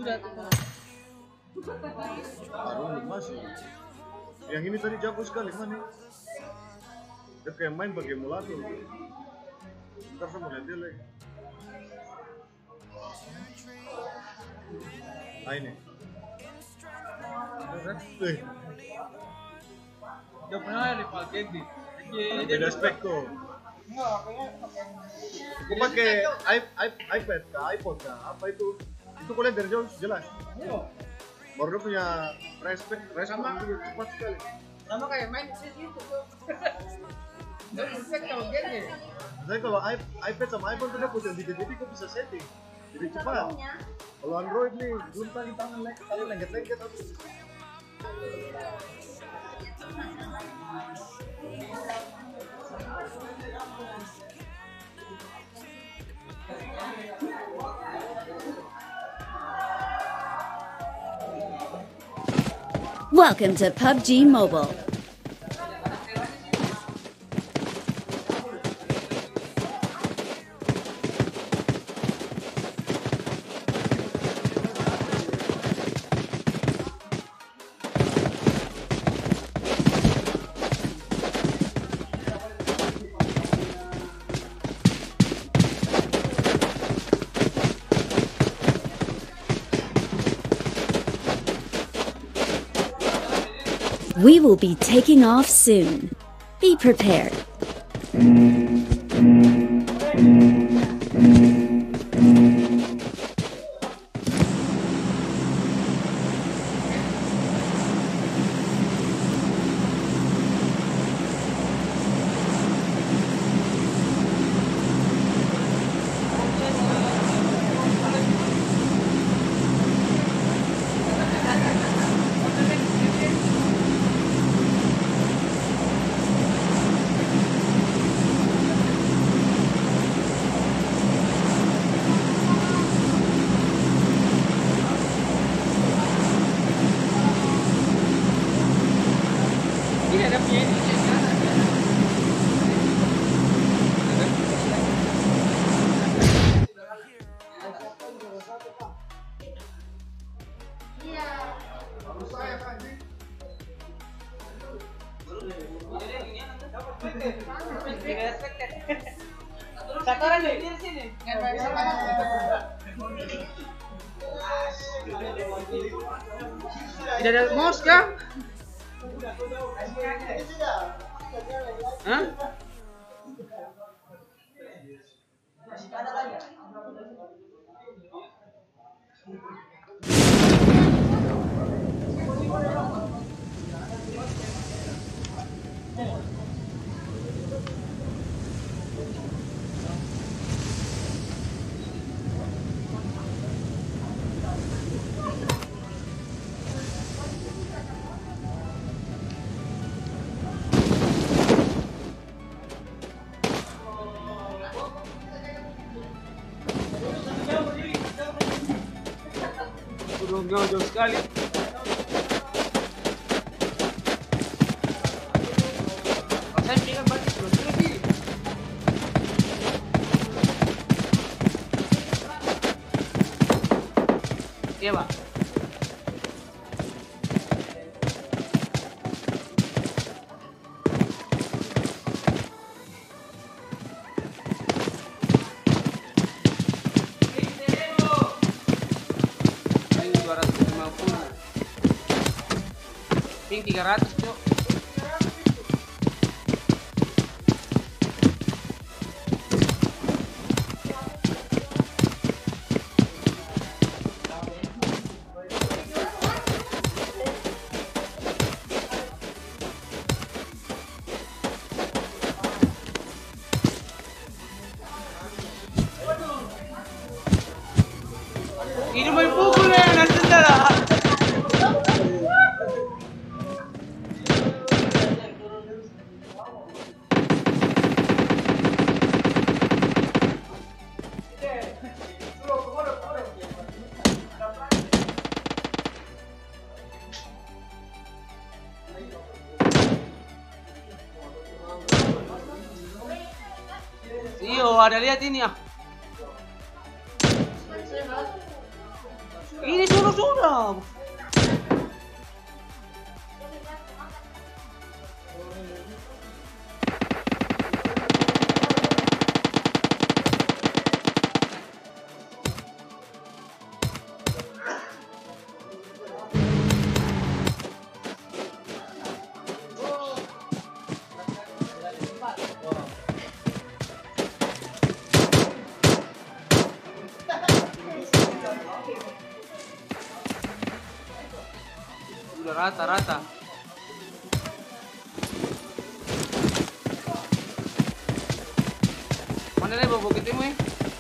sudah tuh. Baru masih. Yang ini tadi jago sekali mana? Dia kayak main pakai emulator. Ntar saya mau lihat dia lagi. Ah ini. Dia pernah dipakai di. Beda spek tuh. Aku pakai iPad kah, iPhone kah, apa itu? Itu kau lihat dari jauh jelas. Baru dia punya respon itu cepat sekali. Sama kayak main di situ tuh. Dia bisa kalau game. Saya kalau iPad sama iPhone tuh dia pusing dikit-dikit kau bisa setting. Jadi cepat. Kalau Android nih belum tadi tangan lengket-lengket aku. Welcome to PUBG Mobile. We will be taking off soon. Be prepared. Satoran di sini. Tidak ada mouse kah? Hah? Jauh sekali. Saya pengen balik terus lagi. Iya, Pak. Ping 300, Cok. Ini main pukul ya, nanti dah. Iyo, ada lihat ini ya. Ini sudah. Udah rata-rata. Mana nih bawa kita ini?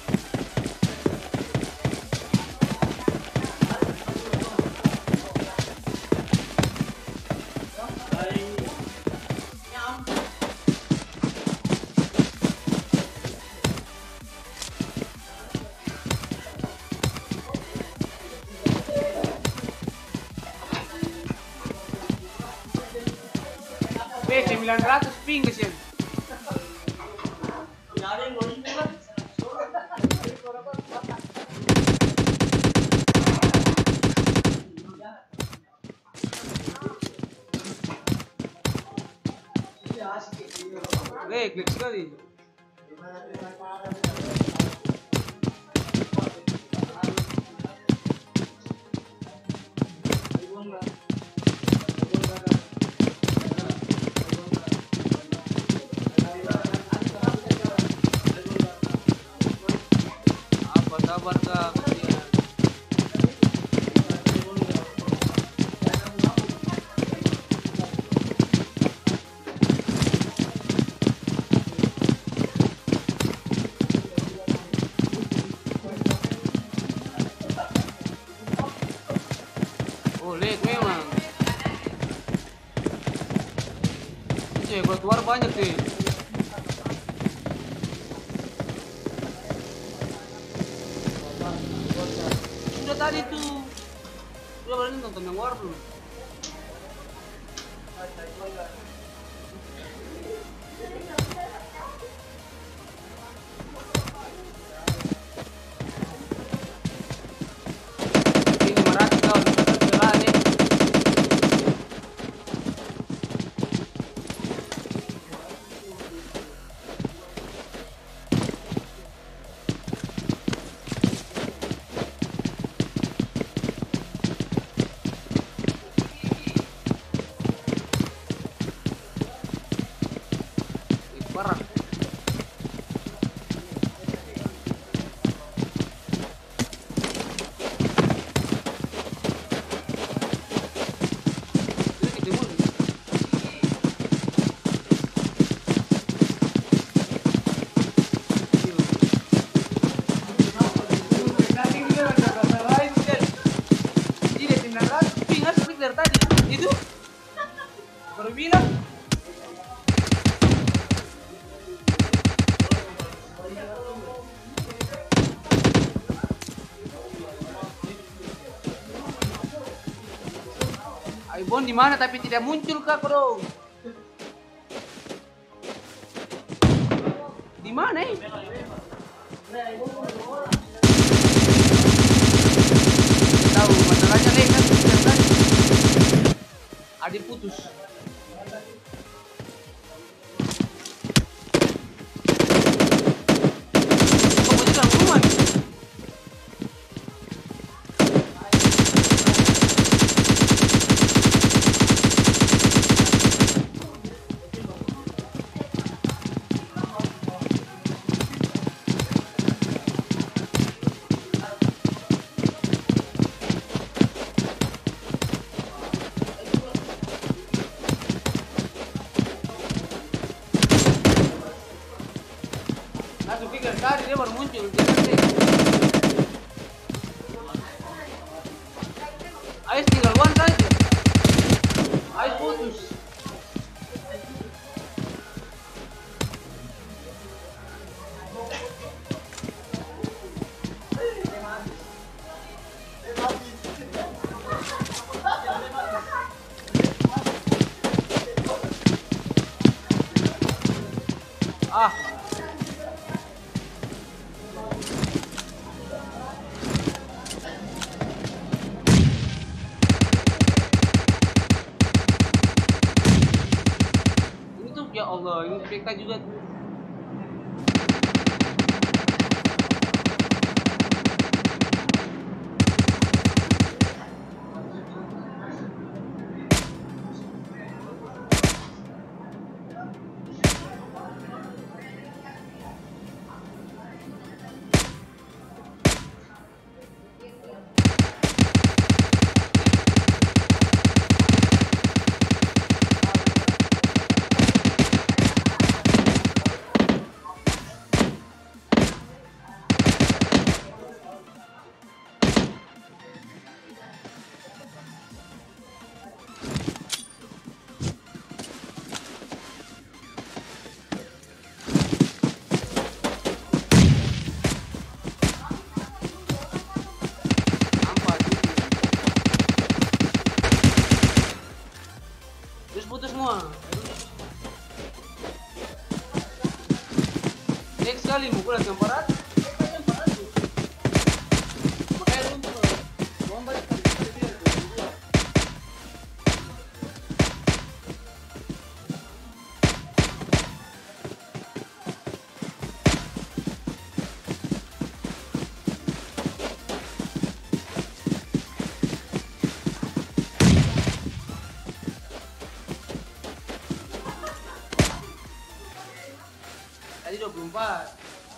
B900 ping sih. Klik sekali. Apa kabar kak? Oh, lihat memang. Ini keluar banyak sih. Sudah tadi tuh. Sudah berani nonton yang war belum? Ini 500 tahun, sudah nih. Parah. Itu baru bilang. Ibon di mana tapi tidak muncul kak bro? Di mana Tahu masalahnya nih kan Adi putus. Kok dalam rumah nih? ini PK juga. Putus semua. Next kali mukul yang parat. Makanya lu mau balik ke dia. Tadi 24.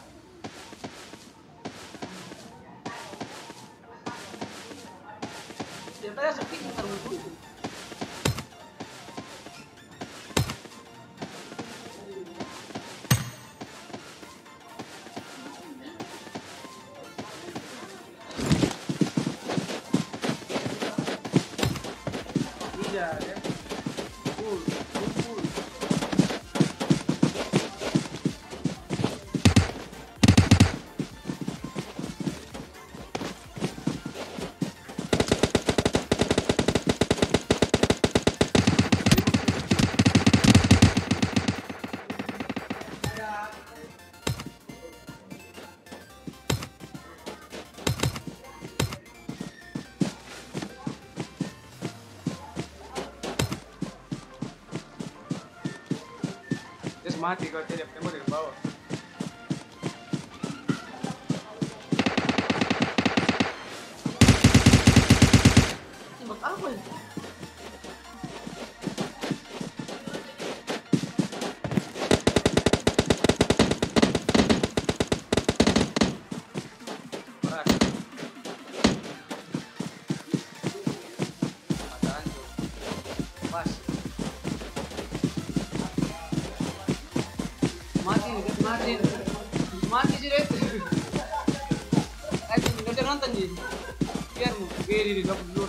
Ternyata sepi sekitar 20. Tidak ya. Full. Terus mati kalau tidak tembak dari bawah. Tembak apa itu? Berat. Apaan tuh? Pas. Mati sih deh. Ayo kita nonton nih. Biar mu beri di dalam dulu.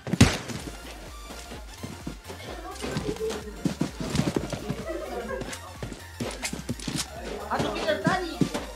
Aduh kita tadi.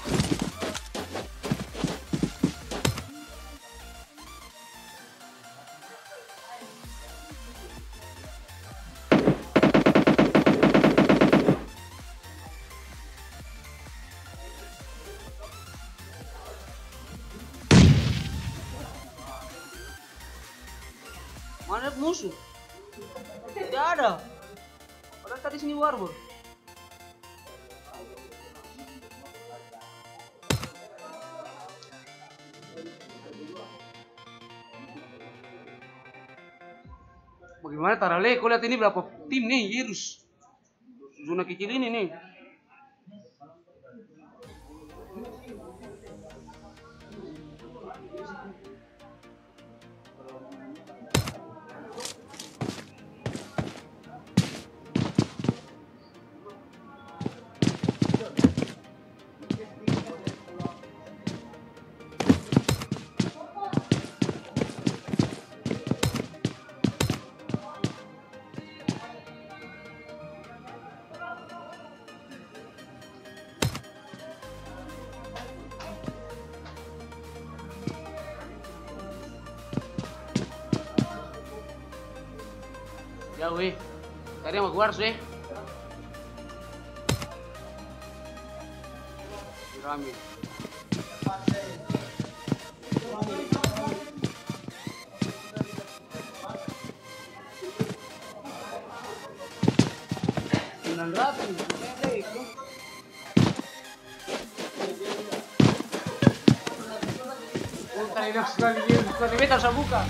Mana musuh? Tidak ada. Padahal tadi sini warbur. Bagaimana Tarale? Kau lihat ini berapa tim nih, Yirus? Zona kecil ini nih. Ya weh, tadi sama gua harus weh. Rame. Ratus. Kali dong sekali meter saya buka.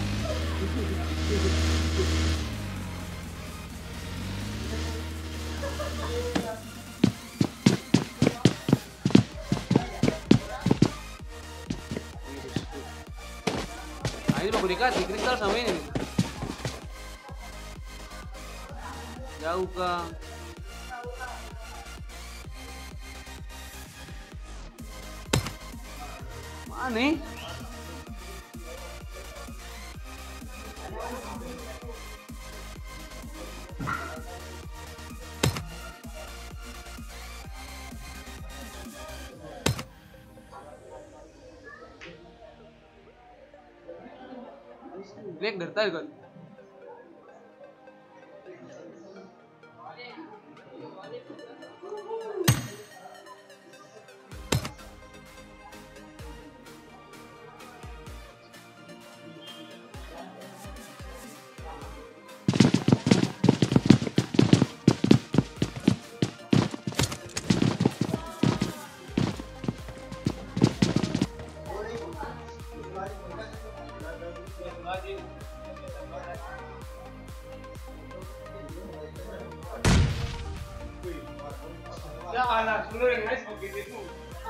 Nah ini baku dekat di kristal sama ini nih. Jauh kah? Mana nih? Lihat dari tadi kan. Ya anak dulu yang guys begitu.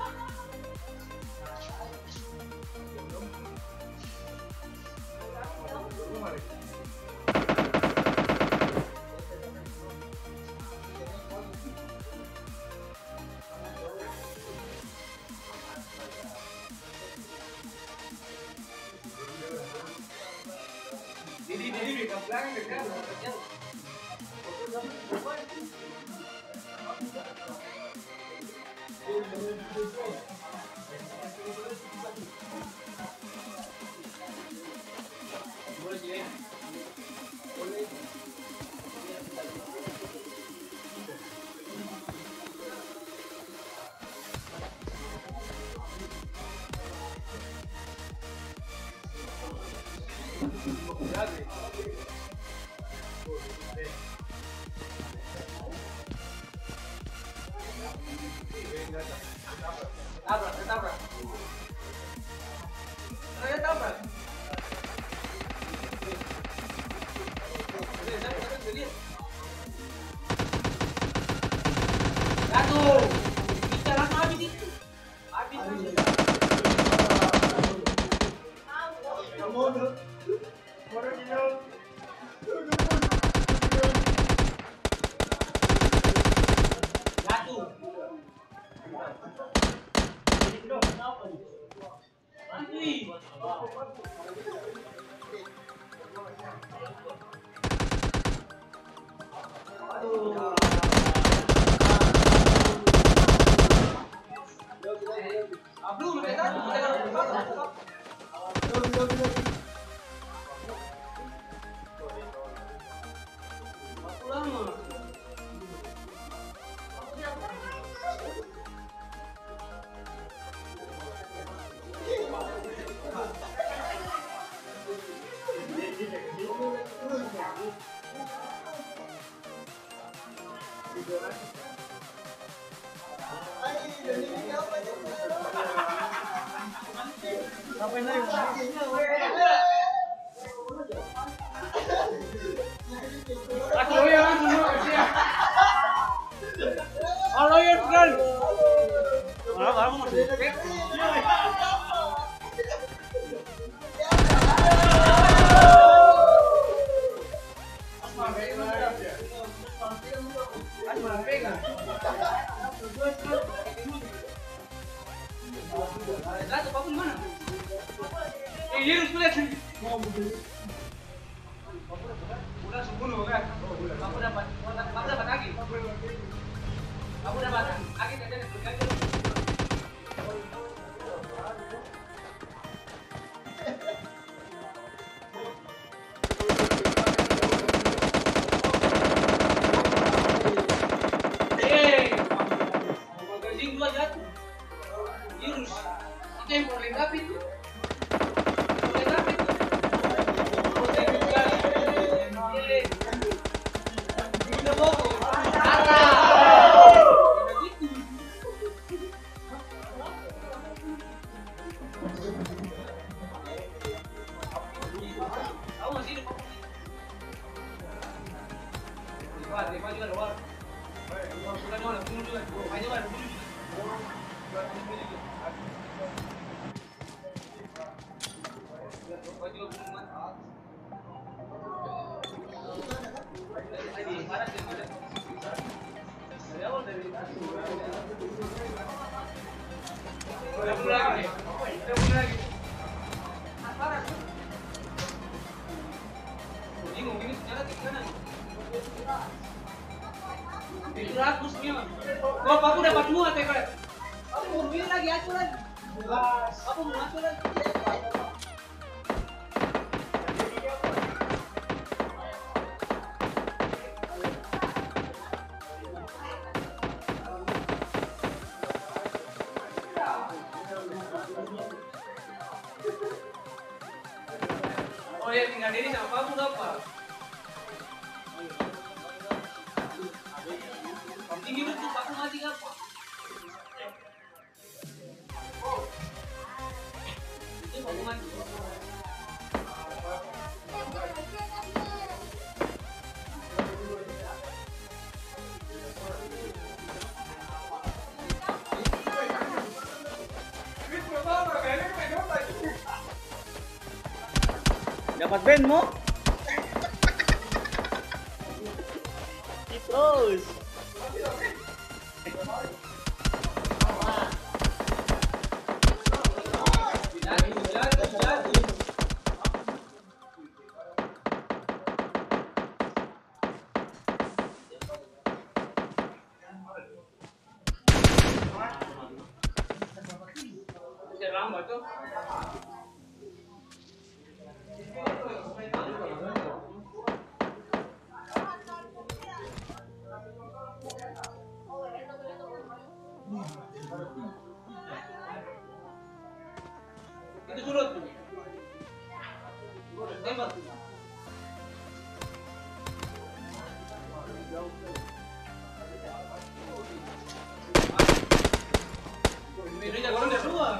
Jadi belakang dekat. Tabrak. Saya tabrak. Jatuh. Bisa langsung habis itu. Habis. Jatuh. Halo ya, kan? Kamu masih udah 10 kan? Kamu dapat lagi. Kamu dapat lagi aja berganti. Magazine 2 jatuh. Virus. Itu yang paling rapid tuh. Kok aku dapat muat ya, Kak? Aku mau lagi, aku lagi. Aku mau masuk lagi. Oh ya, tinggal ini sama kamu apa? Tinggi betul, aku mati apa? Itu kamu mati. Dapat band mo? Terus. Lambat tuh. Itu surut tuh. Tembak tuh. Ini jagoan udah keluar.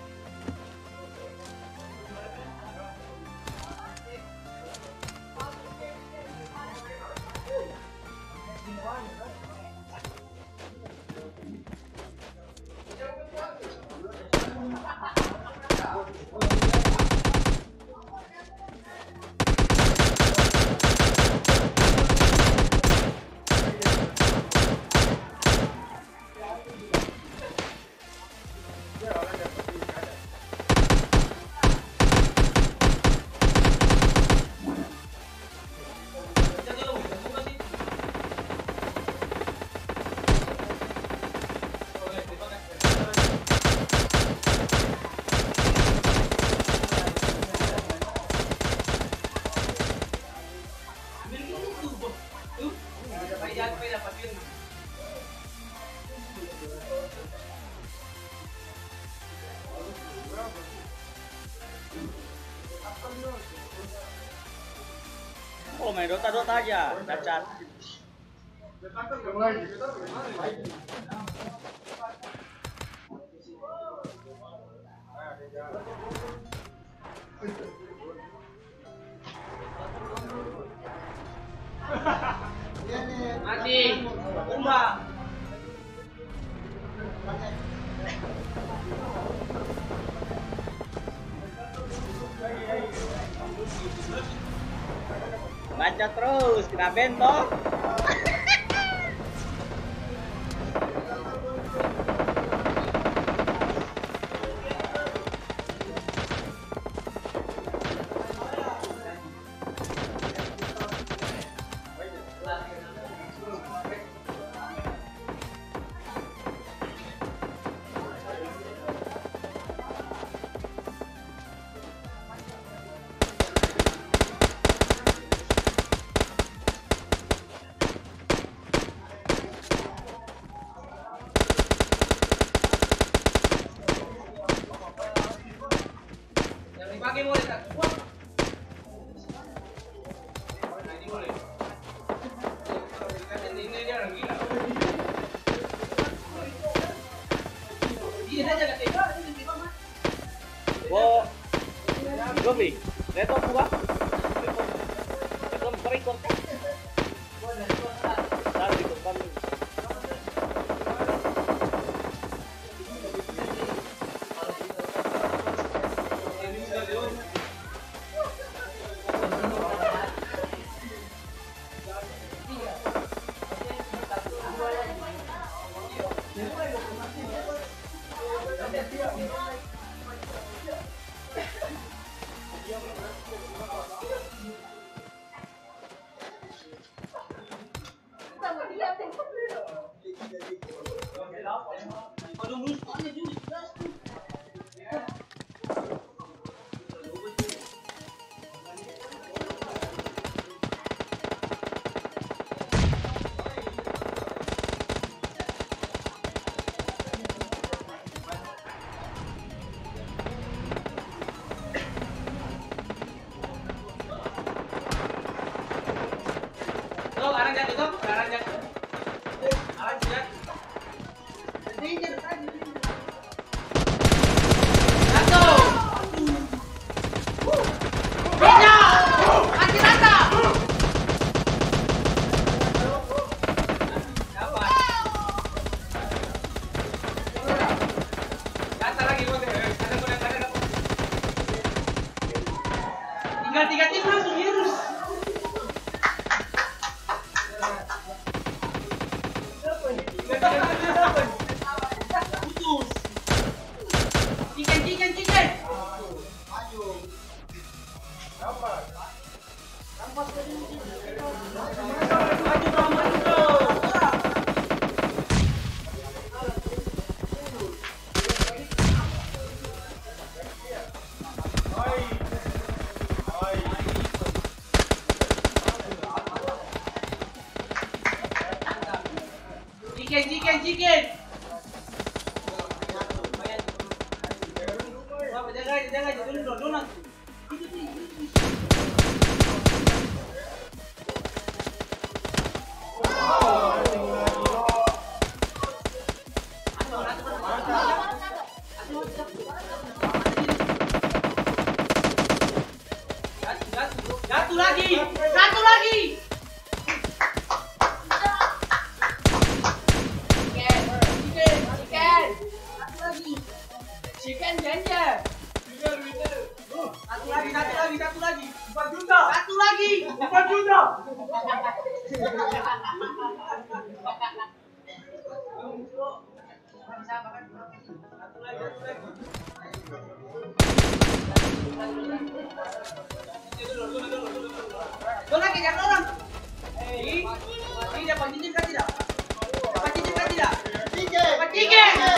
Oh, main Dota aja, cacat. Mati. Umbah. Baca terus, kena bentol. Pakai boleh tak? Nah, ini boleh. Ini dia orang gila. Dia aja kat tembak, ini tembak mah. Wo, Gobi, leto buka. Leto record kan? Dari record. Tiga tim langsung virus. Putus. Chicken. Chicken. Jangan dulu. Satu lagi. Chicken ganja. Satu lagi. 4 juta. Satu lagi. 4 juta. Tolong kejar orang. Ini dapat cincin kan tidak? Dapat cincin kan tidak? Dapat cincin.